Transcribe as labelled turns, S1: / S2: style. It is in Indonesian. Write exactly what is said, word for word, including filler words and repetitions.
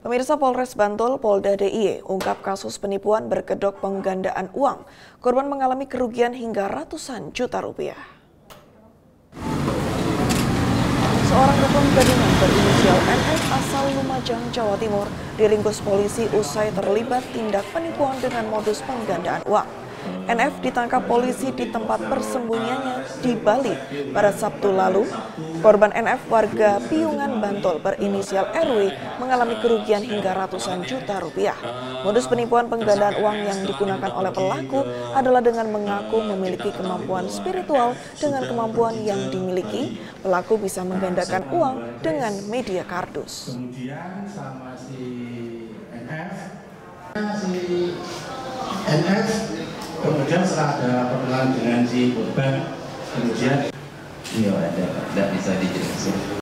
S1: Pemirsa, Polres Bantul, Polda D I Y ungkap kasus penipuan berkedok penggandaan uang. Korban mengalami kerugian hingga ratusan juta rupiah. Seorang dukun gadungan berinisial N F asal Lumajang, Jawa Timur diringkus polisi usai terlibat tindak penipuan dengan modus penggandaan uang. N F ditangkap polisi di tempat persembunyiannya di Bali pada Sabtu lalu. Korban N F warga Piungan, Bantul berinisial R W mengalami kerugian hingga ratusan juta rupiah. Modus penipuan penggandaan uang yang digunakan oleh pelaku adalah dengan mengaku memiliki kemampuan spiritual. Dengan kemampuan yang dimiliki, pelaku bisa menggandakan uang dengan media kardus.
S2: Kemudian sama si N F, si N F kemudian setelah ada perkenalan dengan si korban, kemudian
S3: iya ada, tidak bisa dijelaskan.